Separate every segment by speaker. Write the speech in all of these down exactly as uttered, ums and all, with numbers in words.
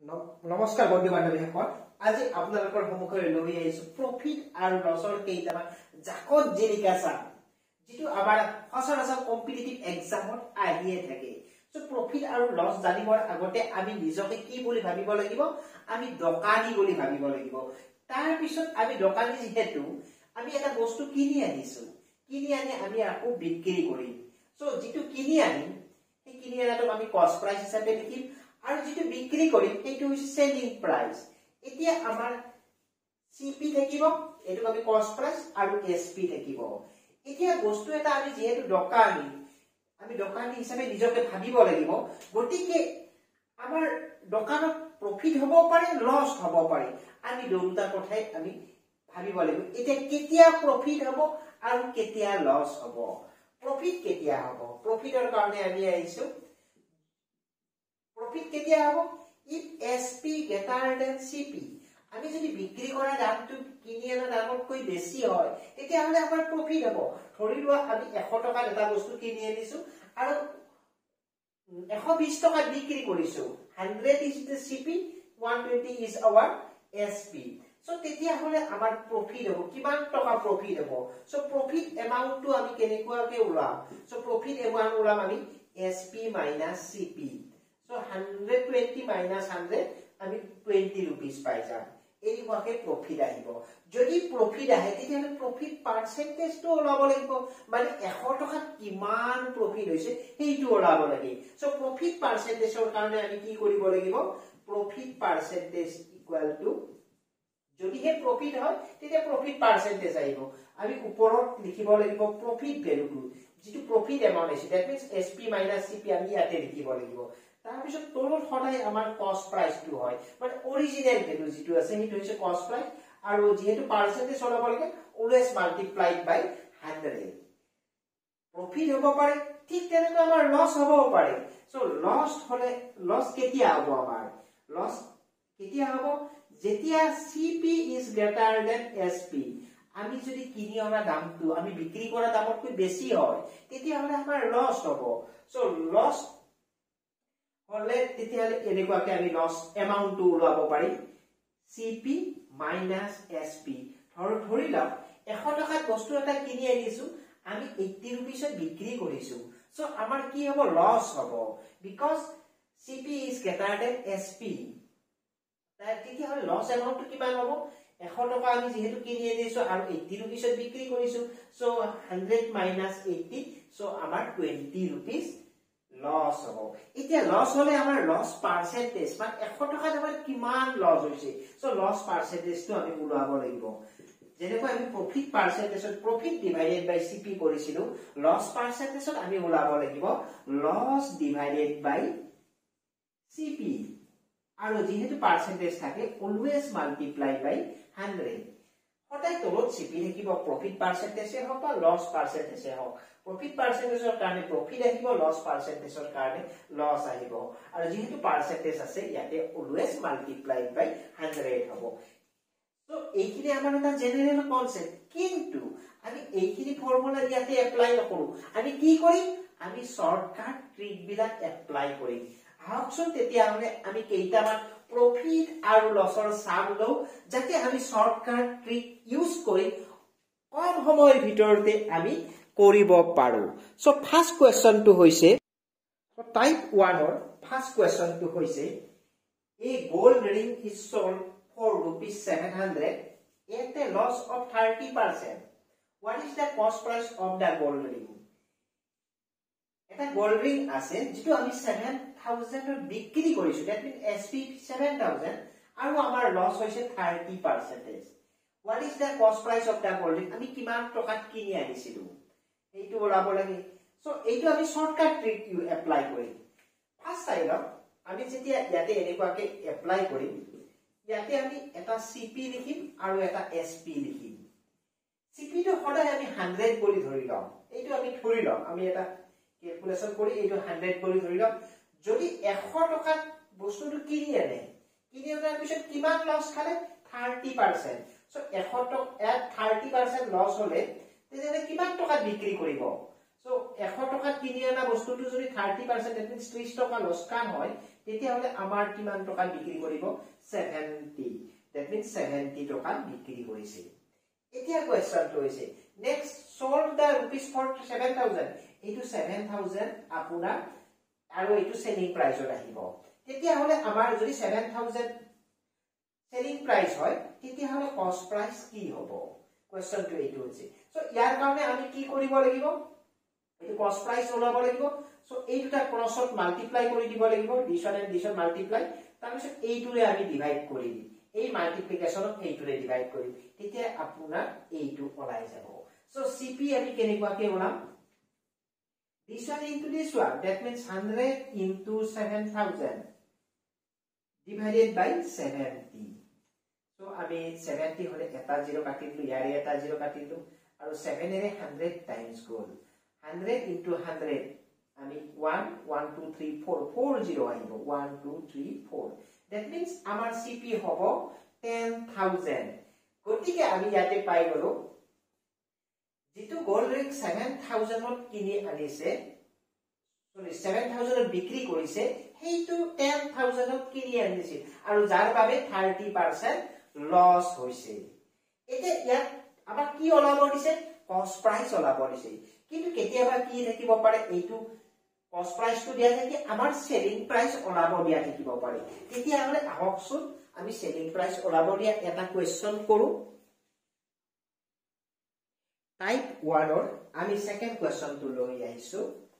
Speaker 1: নমস্কাৰ বন্ধু বান্ধৱীসকল, আজি আপোনালোকৰ সন্মুখলৈ লৈ আহিছো প্ৰফিট আৰু লছৰ কেইটামান জাকত জিলিকা চাম, যিটো আমাৰ সচৰাচৰ কম্পিটিটিভ এক্সামত আহিয়ে থাকে। সো প্ৰফিট আৰু লছ জানিবৰ আগতে আমি নিজকে কি বুলি ভাবিব লাগিব? আমি দোকানী বুলি ভাবিব লাগিব। তাৰ পিছত আমি দোকানী যেহেতু আমি এটা বস্তু কিনি আনিছো, কিনি আনি আমি আকৌ বিক্ৰী কৰিম। সো যিটো কিনি আনিম সেই কিনি আনাটোক আমি কষ্ট প্ৰাইচ হিচাপে লিখিম, আৰু যেটো বিক্ৰী কৰিম সেইটো হৈছে সেলিং প্ৰাইস। এতিয়া আমাৰ সিপি থাকিব, এটো আমি কষ্ট প্ৰাইস, আৰু এসপি থাকিব। এতিয়া বস্তু এটা আমি যেহেতু দোকানী, আমি দোকানী হিচাপে নিজকে ভাবিব লাগিব। গতিকে আমাৰ দোকানত প্ৰফিট হ'ব পাৰে, লছ হ'ব পাৰে। আমি দুটা কথাই আমি ভাবিব লাগিব। এতিয়া কেতিয়া প্ৰফিট হ'ব আৰু কেতিয়া লছ হ'ব? প্ৰফিট কেতিয়া হ'ব? প্ৰফিটৰ কাৰণে আমি আহিছো। প্রফিট কেতিয়া হ'ব? if sp greater than cp। আমি যদি বিক্রি কৰা দামটো কিনি আনা দামতকৈ বেছি হয় তেতিয়া হলে আমাৰ প্ৰফিট হ'ব। ধৰি লোৱা আমি এশ টকাত এটা বস্তু কিনি আনিছো আৰু এশ বিশ টকাত বিক্রি কৰিছো। one hundred is the cp, one twenty is our sp। So তেতিয়া হলে আমাৰ প্ৰফিট হ'ব। কিমান টকা প্ৰফিট হ'ব? সো প্ৰফিট এমাউন্টটো আমি কেনেকুৱাকে ওলাম? সো প্ৰফিট এমাউন্ট ওলাম আমি sp minus cp। So one hundred twenty minus one hundred আমি twenty rupees পাই যাম। এই হোৱাকে প্ৰফিট আহিব। যদি প্ৰফিট আহে তেতিয়া প্ৰফিট পাৰ্সেন্টেজটো ওলাব লাগিব, মানে এশ টকাত কিমান প্ৰফিট হৈছে সেইটো ওলাব লাগিব। সো প্ৰফিট পাৰ্সেন্টেজৰ কাৰণে আমি কি কৰিব লাগিব? প্ৰফিট পাৰ্সেন্টেজ ইকুৱেল টু, যদি হে প্ৰফিট হয় তেতিয়া প্ৰফিট পাৰ্সেন্টেজ আহিব। আমি ওপৰত লিখিব লাগিব প্ৰফিট ভ্যালুটো, যেটো প্ৰফিট এমাউন্ট আছে, that means sp minus cp আমি ইয়াতে লিখিব লাগিব। তাৰ পিছত তলত সদায় আমাৰ কষ্ট প্ৰাইসটো হয়, মানে অৰিজিনাল ভ্যালু যেটো আছে সেইটো হৈছে কষ্ট প্ৰাইস, আৰু যেহেতু পার্সেন্টেজ ওলাব লাগে always multiplied by one hundred। Profit হ'ব পাৰে, ঠিক তেনেকৈ আমাৰ লস হ'ব পাৰে। সো লস হলে লস কেতিয়া হ'ব? আমাৰ লস কেতিয়া হ'ব? যেতিয়া cp is greater than sp। আমি যদি কিনি অনা দামটো আমি বিক্রি কৰা দামতকৈ বেছি হয় তেতিয়া হলে আমাৰ লস হ'ব। সো লস হলে তেতিয়া হলে এনেকুৱাকে আমি লস এমাউন্টটো ওলাব পাৰিম cp minus sp। ধৰ ধৰি লওক এশ টকাত বস্তু এটা কিনি আনিছো, আমি eighty rupeesত বিক্ৰী কৰিছো। সো আমাৰ কি হ'ব? লস হ'ব, because cp is greater than sp। তাই তেতিয়া হলে লস এমাউন্টটো কিমান হ'ব? এশ টকা আমি যেহেতু কিনি আনিছো আৰু eighty rupeesত বিক্ৰী কৰিছো, so one hundred minus eighty, so আমাৰ twenty rupees লস হ'ব। এতিয়া লস হলে আমাৰ লস পার্সেন্টেজ, মানে এশ টকাত আমাৰ কিমান লস হৈছে, সো লস পার্সেন্টেজটো আমি ওলাব লাগিব। যেনেকৈ আমি প্ৰফিট পার্সেন্টেজত প্ৰফিট ডিভাইডেড বাই সিপি কৰিছিলো, লস পার্সেন্টেজত আমি ওলাব লাগিব লস ডিভাইডেড বাই সিপি। আৰু যেহেতু পার্সেন্টেজ থাকে always multiply by one hundred। সদায় তলত সিপি থাকিব, প্ৰফিট পার্সেন্টেজে হওক বা লস পার্সেন্টেজে হওক। প্ৰফিট পার্সেন্টেজৰ কাৰণে প্ৰফিট আহিব, লস পার্সেন্টেজৰ কাৰণে লস আহিব, আৰু যেহেতু পার্সেন্টেজ আছে ইয়াতে always multiplied by one hundred হ'ব। সো এইখিনি আমাৰ এটা জেনাৰেল কনসেপ্ট, কিন্তু আমি এইখিনি ফৰ্মুলা ইয়াতে এপ্লাই নকৰো। আমি কি কৰিম? আমি শৰ্টকাট ট্ৰিক বিলাক এপ্লাই কৰিম। আহকচোন তেতিয়া হলে আমি কেইটামান প্ৰফিট আৰু লসৰ সাম লও, যাতে আমি শৰ্টকাট ট্ৰিক ইউজ কৰি কম সময়ৰ ভিতৰতে আমি কৰিব পাৰো। সো ফার্স্ট কোৱেশ্চনটো হৈছে টাইপ one ৰ ফার্স্ট কোৱেশ্চনটো হৈছে a gold ring is sold for rupees seven hundred at a loss of thirty percent. What is the cost price of the gold ring? এটা গোল্ড রিং আছে যেটো আমি seven thousand ত বিক্রি কৰিছো, that means sp seven thousand, আৰু আমাৰ loss হৈছে thirty percent। What is the cost price of the gold ring? আমি কিমান টকাত কিনি আনিছিলো এইটো ওলাব লাগে। সো এইটো আমি শর্টকাট ট্ৰিক ইউ এপ্লাই কৰিম। ফার্স্ট চাই লওক, আমি যেতিয়া ইয়াতে এনেকুৱাকে এপ্লাই কৰিম, ইয়াতে আমি এটা সিপি লিখিম আৰু এটা এসপি লিখিম। সিপি টো সদায় আমি one hundred বুলি ধৰি লম। এইটো আমি ধৰি লম, আমি এটা ক্যালকুলেশন কৰি এইটো one hundred বুলি ধৰি লম। যদি এশ টকাত বস্তুটো কিনি আনে, কিনি আনাৰ পিছত কিমান লস খালে? thirty percent। সো এশ টকা thirty percent লস হলে তেতিয়াহলে কিমান টকাত বিক্ৰী কৰিব? সো এশ টকাত কিনি আনা বস্তুটো যদি thirty percent that means ত্ৰিশ টকা লছকান হয় তেতিয়া হলে আমাৰ কিমান টকা বিক্ৰী কৰিব seventy that means seventy টকা বিক্ৰী কৰিছে এতিয়া কোৱেশ্চনটো হৈছে next sold the rupees for seven thousand এইটো seven thousand আপোনাৰ আৰু এইটো সেলিং প্ৰাইসত আহিব তেতিয়া হলে আমাৰ যদি seven thousand সেলিং প্ৰাইস হয় তেতিয়া হলে কস্ট প্ৰাইস কি হ'ব কোৱেশ্চনটো এইটো হৈছে সো ইয়াৰ কাৰণে আমি কি কৰিব লাগিব এইটো কস্ট প্ৰাইস ওলাব লাগিব সো এই দুটা ক্ৰছত মাল্টিপ্লাই কৰি দিব লাগিব this one and this one multiply তাৰপিছত এইটোৰে আমি ডিভাইড কৰি দিম এই মাল্টিপ্লিকেশনক এইটোৰে ডিভাইড কৰি তেতিয়া আপোনাৰ এইটো ওলাই যাব সো সিপি আমি কেনেকুৱাকে ওলাম this one into this one that means one hundred into seven thousand divided by seventy so আমি seventy হলে এটা zero কাটিলো ইয়াৰে এটা zero কাটিলো আৰু seven এৰে one hundred times গল one hundred into one hundred আমি one one two three four four zero আহিব one two three four that means আমাৰ সিপি হ'ব ten thousand গতিকে আমি ইয়াতে পাই গলো যেটো গোল্ড ৰিং seven thousand ত কিনি আনিছে সরি seven thousand ত বিক্ৰী কৰিছে হেইটো ten thousand ত কিনি আনিছে আৰু যাৰ বাবে thirty percent লস হৈছে এতিয়া ইয়াত আমাৰ কি ওলাব দিছে কস্ট প্ৰাইস ওলাব দিছে কিন্তু কেতিয়াবা কি থাকিব পাৰে এইটো কস্ট প্ৰাইসটো দিয়া থাকে আমাৰ সেলিং প্ৰাইস ওলাব দিয়া থাকিব পাৰে তেতিয়া হলে আহকচোন আমি সেলিং প্ৰাইস ওলাব দিয়া এটা কোৱেশ্চন কৰো টাইপ one or আমি সেকেন্ড কোৱেশ্চন টু লৈ আহিছো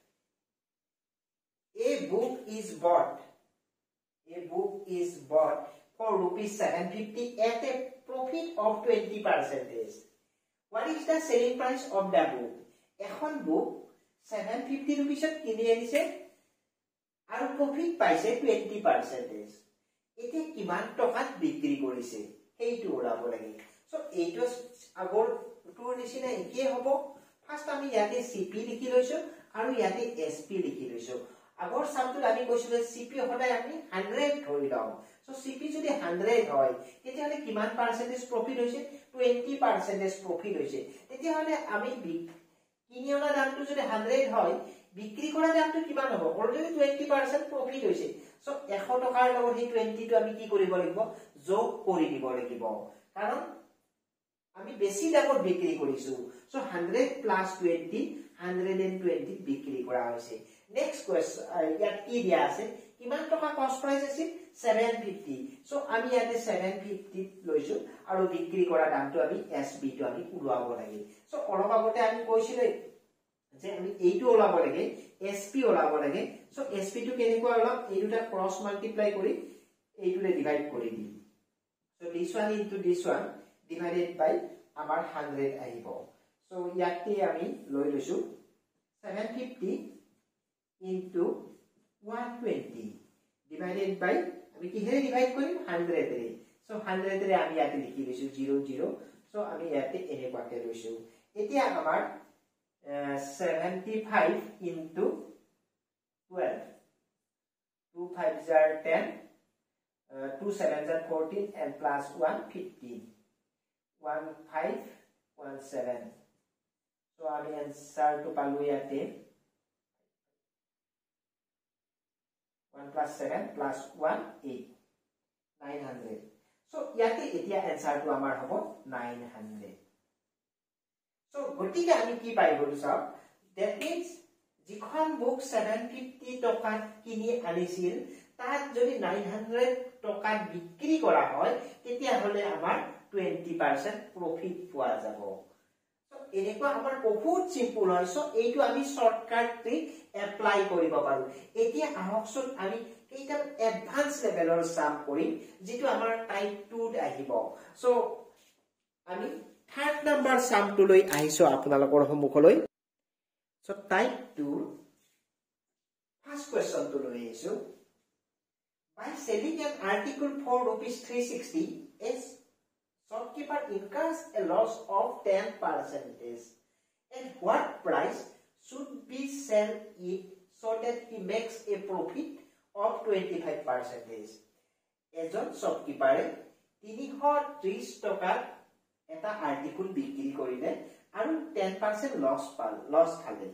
Speaker 1: a book is bought a book is bought for rupees seven fifty at a profit of twenty percent what is the selling price of the book এখন book seven fifty rupees ত কিনি আনিছে আৰু profit পাইছে twenty percent এতে কিমান টকাত বিক্ৰী কৰিছে এইটো ওলাব লাগে সো এইটো আগৰ টুৰ নিচিনা একে হ'ব ফাৰ্স্ট আমি ইয়াতে সিপি লিখি লৈছো আৰু ইয়াতে এসপি লিখি লৈছো আগৰ সামটো আমি কৈছিলো সিপি হদাই আমি one hundred ধৰি লও সো সিপি যদি one hundred হয় তেতিয়া হলে কিমান পার্সেন্টেজ প্ৰফিট হৈছে twenty percent প্ৰফিট হৈছে তেতিয়া হলে আমি কিনি অনা দামটো যদি one hundred হয় বিক্ৰী কৰা দামটো কিমান হ'ব অলৰেডি twenty percent প্ৰফিট হৈছে সো one hundred টকাৰ লগত এই twenty টো আমি কি কৰিব লাগিব যোগ কৰি দিব লাগিব কাৰণ আমি বেছি দামত বিক্ৰী কৰিছো so one hundred plus twenty one hundred twenty বিক্ৰী কৰা হৈছে নেক্সট কোৱেশ্চন ইয়াত কি দিয়া আছে কিমান টকা কস্ট প্ৰাইস আছে seven fifty সো আমি ইয়াতে seven fifty লৈছো আৰু বিক্ৰী কৰা দামটো আমি এসবি টো আমি উলাব লাগে সো অলপ আগতে আমি কৈছিলো যে আমি এইটো ওলাব লাগে এসপি ওলাব লাগে সো এসপি টো কেনেকুৱা ওলাম এই দুটা ক্ৰস মাল্টিপ্লাই কৰি এইটোলে ডিভাইড কৰি দিম so this one into this one divided by আমাৰ one hundred আহিব সো ইয়াতে আমি লৈ লৈছো seven fifty into one twenty divided by আমি কি হেৰে ডিভাইড কৰিম one hundred ৰে সো one hundred ৰে আমি ইয়াতে লিখি লৈছো zero zero সো আমি ইয়াতে এনেকুৱাকে লৈছো এতিয়া আমাৰ seventy-five into twelve two fives are ten uh, two sevens are fourteen and plus one fifteen one five one seven so আমি answer to পালো ইয়াতে one plus seven plus one eight nine hundred so ইয়াতে এতিয়া answer to আমাৰ হ'ব nine hundred so গটিকে আমি কি পাই গলো সব that means যিখন বুক seven fifty টকা কিনি আনিছিল তাত যদি nine hundred টকা বিক্ৰী কৰা হয় তেতিয়া হলে আমাৰ twenty percent প্রফিট পোৱা যাব সো এনেকুৱা আমাৰ বহুত সিম্পল হয় সো এইটো আমি শর্টকাট ট্ৰিক এপ্লাই কৰিব পাৰো এতিয়া আহকচোন আমি এইটা এডভান্স লেভেলৰ সাম কৰিম যেটো আমাৰ টাইপ two ত আহিব সো আমি third number sum to লৈ আহিছো আপোনালোকৰ সন্মুখলৈ so type two first question to লৈ আহিছো by selling an article for rupees three sixty is shopkeeper incurs a loss of ten percent and what price should be sell it so that he makes a profit of twenty-five percent এজন shopkeeper three thirty টকা এটা article বিক্ৰী কৰিলে আৰু ten percent loss পাল loss খালে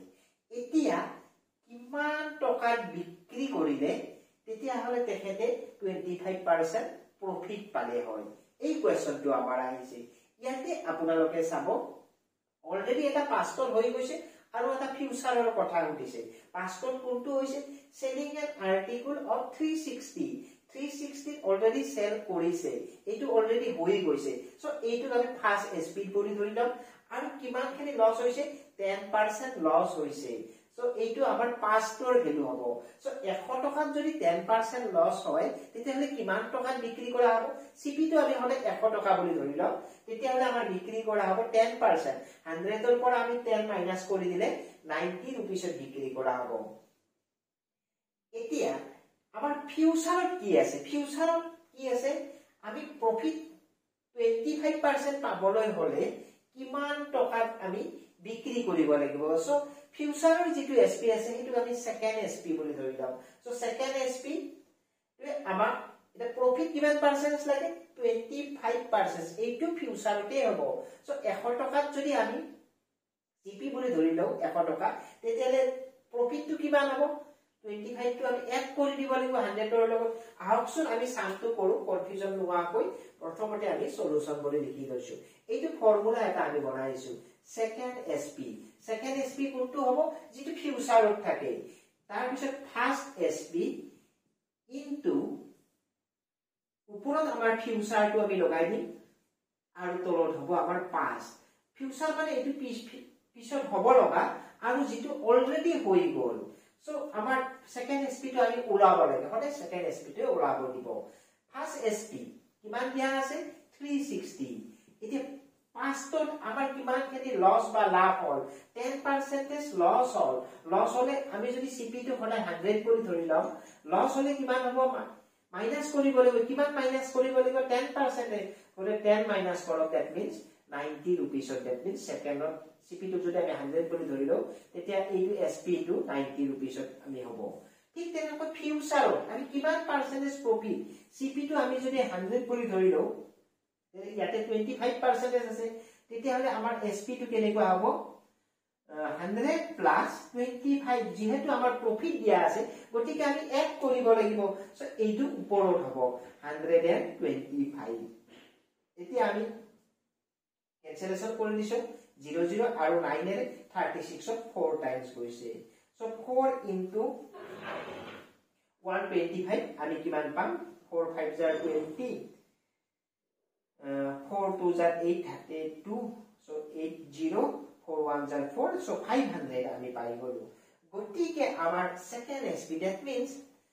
Speaker 1: এতিয়া কিমান টকাত বিক্ৰী কৰিলে তেতিয়া হলে তেখেতে twenty-five percent প্ৰফিট পালে হয় এই কোৱেশ্চনটো আমাৰ আহিছে ইয়াতে আপোনালোকে চাব অলৰেডি এটা পাষ্টৰ হৈ গৈছে আৰু এটা ফিউচাৰৰ কথা উঠিছে পাষ্টৰ কোনটো হৈছে selling an article of three sixty three sixty already sale কৰিছে এইটো অলৰেডি হৈ গৈছে সো এইটো আমি ফাৰ্স্ট স্পিড বুলি ধৰি লম আৰু কিমানখিনি লস হৈছে ten percent লস হৈছে সো এইটো আমাৰ পাষ্টৰ ভ্যালু হ'ব সো one hundred টকাত যদি ten percent লস হয় তেতিয়া হলে কিমান টকাত বিক্ৰী কৰা হ'ব সিপি টো আমি হলে one hundred টকা বুলি ধৰি লম তেতিয়া হলে আমাৰ বিক্ৰী কৰা হ'ব ten percent one hundred ৰ পৰা আমি ten মাইনাস কৰি দিলে ninety rupees বিক্ৰী কৰা হ'ব এতিয়া আমাৰ ফিউচাৰত কি আছে ফিউচাৰত কি আছে আমি প্ৰফিট twenty-five percent পাবলৈ হলে কিমান টকাত আমি বিক্ৰী কৰিব লাগিব সো ফিউচাৰৰ যেটো এসপি আছে হেতু আমি সেকেন্ড এসপি বুলি ধৰি লম সো সেকেন্ড এসপি তে আমাৰ এটা প্ৰফিট কিমান পার্সেন্ট লাগে twenty-five percent এইটো ফিউচাৰতে হ'ব সো one hundred টকাত যদি আমি সিপি বুলি ধৰি লও one hundred টকা তেতিয়ালে প্ৰফিটটো কিমান হ'ব twenty-five টো আমি এড কৰি দিব লাগিব one hundred ৰ লগত আহকচোন আমি সামটো কৰো কনফিউজন নোহোৱাকৈ প্ৰথমতে আমি সলিউশন কৰি লিখি লৈছো এইটো ফৰ্মুলা এটা আমি বনাইছো সেকেন্ড এসপি সেকেন্ড এসপি কোনটো হ'ব যেটো ফিউচাৰত থাকে তাৰ পিছত ফাৰ্স্ট এসপি ইনটু উপৰত আমাৰ ফিউচাৰটো আমি লগাই দিম আৰু তলত হ'ব আমাৰ পাষ্ট ফিউচাৰ মানে এইটো পিছত হ'ব লগা আৰু যেটো অলৰেডি হৈ গল সো আমাৰ সেকেন্ড এসপি টো আমি উলাব লাগে হলে সেকেন্ড এসপি টো উলাব দিব ফাৰ্স্ট এসপি কিমান দিয়া আছে three sixty এতিয়া পাষ্টত আমাৰ কিমান খিনি লস বা লাভ হল ten percent লস হল লস হলে আমি যদি সিপি টো হলে one hundred কৰি ধৰি লম লস হলে কিমান হ'ব মাইনাস কৰিব লাগিব কিমান মাইনাস কৰিব লাগিব ten percent হলে ten মাইনাস কৰক that means ninety rupees that means second সিপি টো যদি আমি one hundred কৰি ধৰি লও তেতিয়া এইটো এসপি টো ninety rupees আমি হ'ব ঠিক তেনেকৈ ফিউচাৰত আমি কিমান পার্সেন্টেজ প্ৰফিট সিপি টো আমি যদি one hundred কৰি ধৰি লও ইয়াতে twenty-five percent আছে তেতিয়া হলে আমাৰ এসপি টো কেনেকুৱা হ'ব one hundred plus twenty-five যেহেতু আমাৰ প্ৰফিট দিয়া আছে গতিকে আমি এড কৰিব লাগিব সো এইটো ওপৰত হ'ব one hundred twenty-five এতিয়া আমি ক্যালকুলেশন কৰি দিছো zero zero আৰু nine এর thirty-six ত four times গৈছে সো four into one twenty-five আমি কিমান পাম four five are twenty uh, four two are eight thirty-two so eight zero four one are four so five hundred আমি পাই গলো গতিকে আমাৰ second SP that means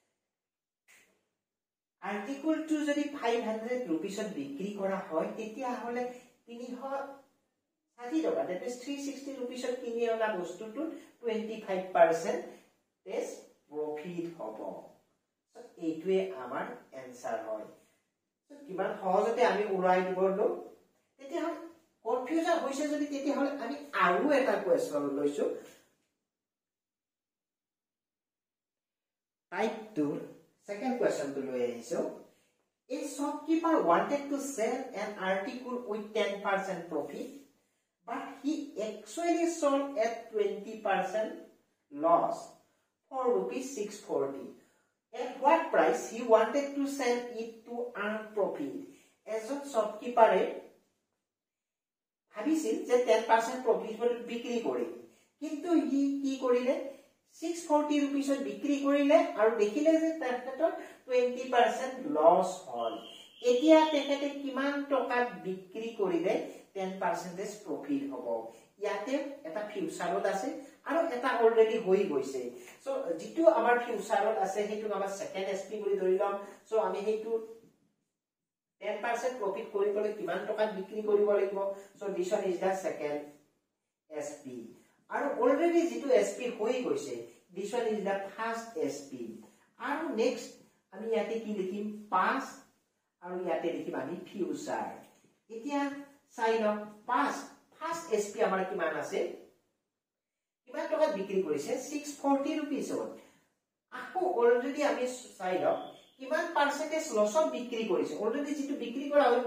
Speaker 1: article two যদি five hundred rupees বিক্ৰী কৰা হয় তেতিয়া হলে three sixty টকা that is three sixty rupees কিনি অনা বস্তুটো twenty-five percent is profit হ'ব সো এইটোৱে আমাৰ आंसर হয় সো কিমান সহজতে আমি উৰাই দিবলো তেতিয়া হল কনফিউজন হৈছে যদি তেতিয়া হল আমি আৰু এটা কোৱেশ্চন লৈছো type two second question to লৈ আহিছো a shopkeeper wanted to sell an article with ten percent profit but he actually sold at twenty percent loss for rupees six forty at what price he wanted to sell it to earn profit as a shopkeeper ভাবিছিল যে ten percent profit বিক্ৰী কৰিম কিন্তু হি কি কৰিলে six forty rupees বিক্ৰী কৰিলে আৰু দেখিলে যে তাৰ ক্ষেত্ৰত twenty percent লস হল এতিয়া তেখেতে কিমান টকাত বিক্ৰী কৰিলে ten percent প্ৰফিট হ'ব ইয়াতে এটা ফিউচাৰত আছে আৰু এটা অলৰেডি হৈ গৈছে সো যেটো আমাৰ ফিউচাৰত আছে হেতু আমাৰ সেকেন্ড এসপি বুলি ধৰি লম সো আমি হেতু ten percent প্ৰফিট কৰিবলৈ কিমান টকাত বিক্ৰী কৰিব লাগিব so this one is the second SP আৰু অলৰেডি যেটো এসপি হৈ গৈছে this one is the first SP আৰু নেক্সট আমি ইয়াতে কি লিখিম past আৰু ইয়াতে লিখিম আমি ফিউচাৰ এতিয়া চাই লম past first এসপি আমাৰ কিমান আছে কিমান টকা বিক্ৰী কৰিছে six forty rupees আকৌ অলৰেডি আমি চাই লম কিমান পার্সেন্টেজ লসত বিক্ৰী কৰিছে অলৰেডি যেটো বিক্ৰী কৰা হৈ গৈছে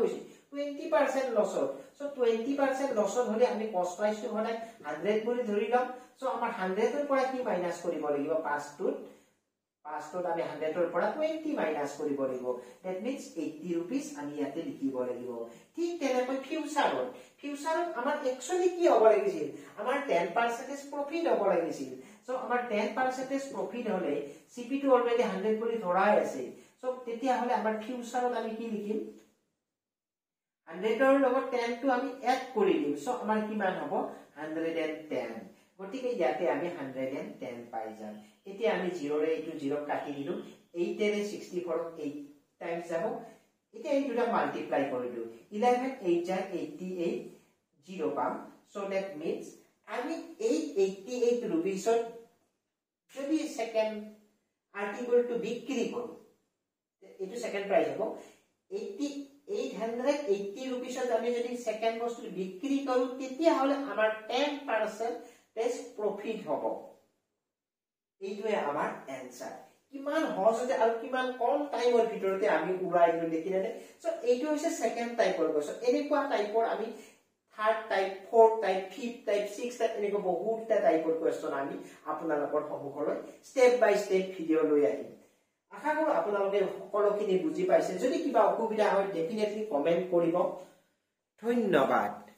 Speaker 1: টুৱেণ্টি পাৰ্চেণ্ট লছত সো টুৱেণ্টি পাৰ্চেণ্ট লছত হলে আমি কষ্ট প্ৰাইসটো হলে হাণ্ড্ৰেড বুলি ধৰি লম সো আমাৰ হাণ্ড্ৰেডৰ পৰা কি মাইনাস কৰিব লাগিব পাঁচটোত পাঁচটোত আমি হাণ্ড্ৰেডৰ পৰা টুৱেণ্টি মাইনাস কৰিব লাগিব দ্যাট মিন্স এইটি rupees আমি ইয়াতে লিখিব লাগিব ঠিক তেনেকৈ ফিউচাৰত ফিউচাৰত আমাৰ একচুয়ালি কি হ'ব লাগিছিল আমাৰ টেন পাৰ্চেণ্ট প্ৰফিট হ'ব লাগিছিল সো আমাৰ টেন পাৰ্চেণ্ট প্ৰফিট হলে সিপি টো অলৰেডি হাণ্ড্ৰেড বুলি ধৰাই আছে সো তেতিয়া হলে আমাৰ ফিউচাৰত আমি কি লিখিম হাণ্ড্ৰেডৰ লগত টেন টো আমি এড কৰি দিম সো আমাৰ কিমান হ'ব হাণ্ড্ৰেড টেন গতিকে ইয়াতে আমি হাণ্ড্ৰেড টেন পাই যাম এতিয়া আমি জিৰ ৰে এইটো জিৰ কাটি দিলো এইট ৰে ছিক্সটি ফ'ৰ এইট টাইমছ যাব এতিয়া এই দুটা মাল্টিপ্লাই কৰি দিও eleven eight zero eighty eight zero পাম সো দ্যাট মিন্স আমি এই এইটি এইট rupeesত যদি সেকেন্ড আৰ্টিকলটো বিক্ৰী কৰো এইটো সেকেন্ড প্ৰাইস হ'ব এইটি এইট এইটি rupeesত আমি যদি সেকেন্ড বস্তু বিক্ৰী কৰো তেতিয়া হলে আমাৰ টেন পাৰ্চেণ্ট টেস প্ৰফিট হ'ব এইটোৱে আমাৰ এনসাৰ কিমান সহজতে আৰু কিমান কম টাইমৰ ভিতৰতে আমি উৰাই দিলো দেখিলে সো এইটো হৈছে সেকেন্ড টাইপৰ কোৱেশ্চন এনেকুৱা টাইপৰ আমি third type fourth type fifth type six type এনেকুৱা বহুতটা টাইপৰ কোৱেশ্চন আমি আপোনালোকৰ সন্মুখলৈ স্টেপ বাই স্টেপ ভিডিও লৈ আহিম আশা কৰো আপোনালোকে সকলোখিনি বুজি পাইছে যদি কিবা অসুবিধা হয় ডেফিনেটলি কমেন্ট কৰিব ধন্যবাদ।